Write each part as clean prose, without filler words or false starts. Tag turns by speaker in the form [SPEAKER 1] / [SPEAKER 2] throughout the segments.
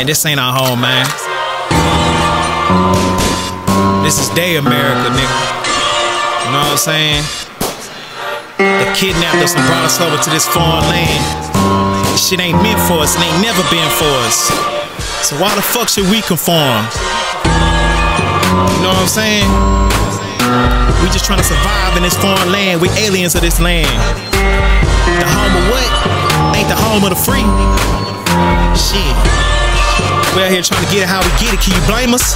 [SPEAKER 1] this ain't our home, man. This is day America, nigga. You know what I'm saying? They kidnapped us and brought us over to this foreign land. This shit ain't meant for us and ain't never been for us. So why the fuck should we conform? You know what I'm saying? We just trying to survive in this foreign land. We aliens of this land. The home of what? Ain't the home of the free. Shit. We out here trying to get it how we get it. Can you blame us?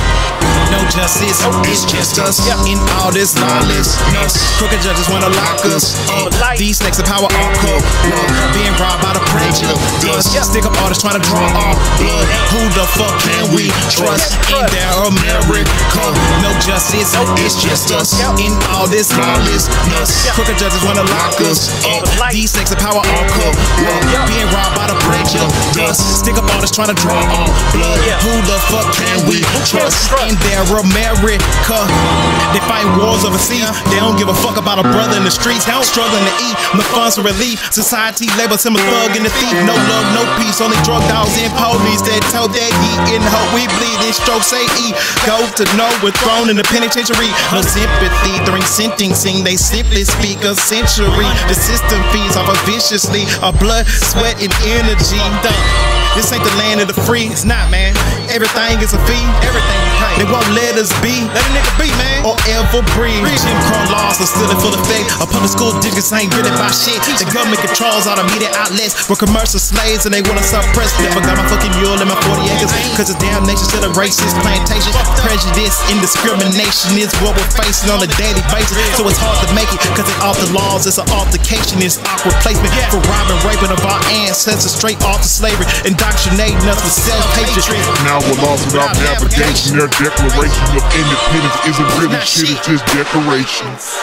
[SPEAKER 1] No justice, it's just us in all this lawlessness. Crooked judges wanna lock us up. These snakes of power are cold. Being robbed by the prejudice. Stick up artists trying to draw our blood. Who the fuck can we trust in their America? No justice, it's just us in all this lawlessness. Crooked judges wanna lock us up. These snakes of power are cold. Being robbed by the prejudice. Stick up artists trying to draw our blood. Who the fuck can we trust in their America? They fight wars overseas. They don't give a fuck about a brother in the streets. Struggling to eat, no funds for relief. Society labels him a thug and a thief. No love, no peace. Only drug dogs and police that told that he in hope we bleed. In stroke say he go to know we're thrown in the penitentiary. No sympathy during sentencing. They simply speak a century. The system feeds off of viciously of blood, sweat, and energy. This ain't the land of the free. It's not, man. Everything is a fee. Everything you pay. They won't let us be. Let a nigga be, man. Or ever breathe. Jim Crow laws are still in full effect. Our public school districts ain't really about shit. The government controls all the media outlets. We're commercial slaves and they wanna suppress. Never got my fucking mule in my 40 acres. Cause the damn nation's still a racist plantation. Prejudice and discrimination is what we're facing on a daily basis. So it's hard to make it cause it's off the laws. It's an altercation. It's awkward placement for robbing, raping of our ancestors straight off to slavery. Indoctrinating us with self-hatred.
[SPEAKER 2] Now we're lost without navigation. Their declaration of independence isn't really shit, it's just decorations.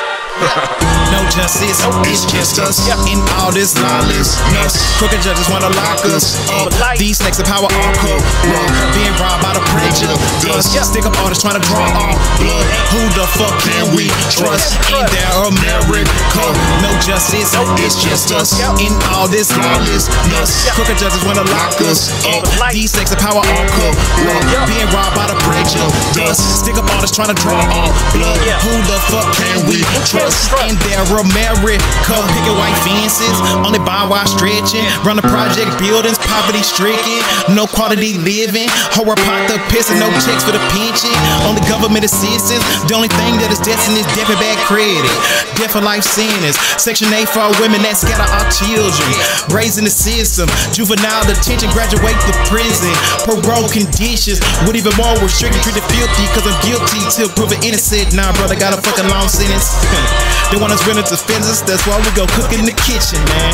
[SPEAKER 1] No justice, it's just us in all this lawlessness. Crooked judges wanna lock us up. These snakes of power are cold. Being robbed by the prejudice. Stick up artists trying to draw our blood. Who the fuck can we trust in their America? No justice, it's just us in all this lawlessness. Crooked judges wanna lock us up. These snakes of power are cold. Being robbed by the prejudice. Stick up artists trying to draw our blood. Who the fuck can we trust in their America? Picket white fences, only buy while stretching. Run the project buildings, poverty stricken. No quality living. Horror pot the piss and no checks for the pension. Only government assistance. The only thing that is destined is death and bad credit. Death for life sentence. Section 8 for our women that scatter our children. Raising the system. Juvenile detention, graduate to prison. Parole conditions. With even more restricted, treated filthy cause I'm guilty till proven innocent. Nah, brother, got a fucking long sentence. They want us rented to fences, that's why we go cook in the kitchen, man.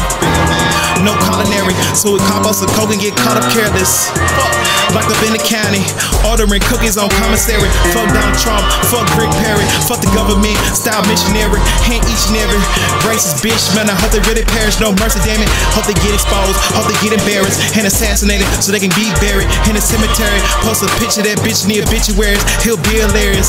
[SPEAKER 1] No culinary, so we cop us a coke and get caught up careless. Locked up in the county, ordering cookies on commissary. Fuck Donald Trump, fuck Rick Perry, fuck the government, style missionary. Hand each and every racist bitch, man, I hope they really perish. No mercy, damn it. Hope they get exposed, hope they get embarrassed and assassinated so they can be buried in a cemetery. Post a picture of that bitch in the obituaries, he'll be hilarious.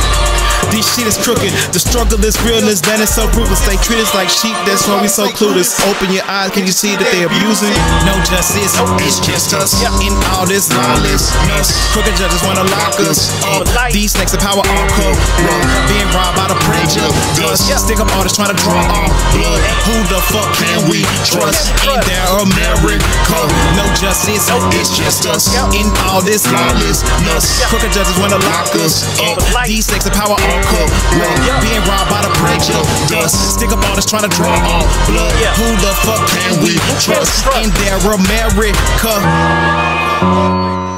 [SPEAKER 1] This shit is crooked, the struggle is realness, that is so ruthless. They treat us like sheep, that's why we so clueless. Open your eyes, can you see that they abusing? No justice, it's just us in all this lawlessness. Crooked judges wanna lock us up. These snakes of power are cold. Being robbed by the prejudice. Stick up artists trying to draw our blood. Who the fuck can we trust in their America? No justice, it's just us in all this lawlessness. Crooked judges wanna lock us up. These snakes of power are cold. Being robbed by the prejudice. Stick up artists trying to draw our blood. Who the fuck can we trust in their America?